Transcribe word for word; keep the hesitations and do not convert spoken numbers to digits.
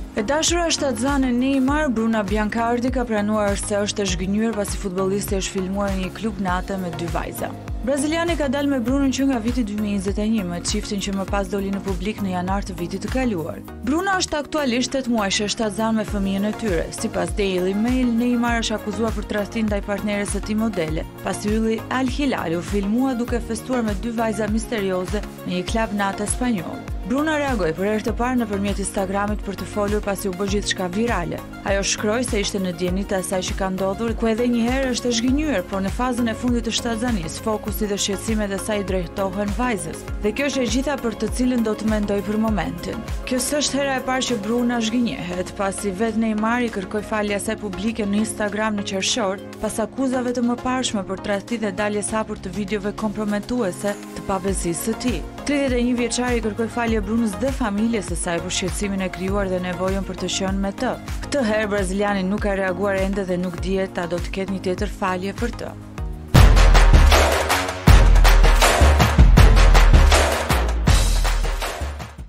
E dashura shtatzane Neymar, Bruna Biancardi ka pranuar se është e zhgënjur pasi futbollisti është filmuar në një klub natë me dy vajza. Braziliani ka dalë me Brunën që nga viti dy mijë e njëzet e një, me çiftin që më pas doli në publik në janar të vitit të kaluar. Bruna është aktualisht tetë muajshe shtatzan me fëmijën e tyre. Sipas Daily Mail, Neymar është akuzuar për tradhtim ndaj partneres së tij modele, pasi ylli Al Hilal u filmua duke festuar me dy vajza misterioze në një klub natë spanjoll. Bruna reagoi për herë të parë nëpërmjet Instagramit për të folur pasi u bë gjithçka virale. Ajo shkroi se ishte në dijenit e asaj që ka ndodhur, ku edhe një herë është e zhgënjur, por në fazën e fundit të shtatzanisë, fokusi dhe shqetësimet e saj drejtohen vajzës. Dhe kjo është e gjitha për të cilën do të mendoj për momentin. Kjo s'është hera e parë që Bruna zhgënjehet, pasi vetë Neymar i kërkoi falje asaj publike në Instagram në qershor, pas akuzave të mëparshme për tradhti dhe daljes hapur të videove komprometuese të pabezisë së tij. tridhjetë e një vjeçari kërkoi falje Brunës dhe familjes së saj për shqetësimin e krijuar dhe nevojën për të qenë me të. Këtë herë braziliani nuk ka reaguar ende dhe nuk dihet a do të ketë një tjetër falje për të.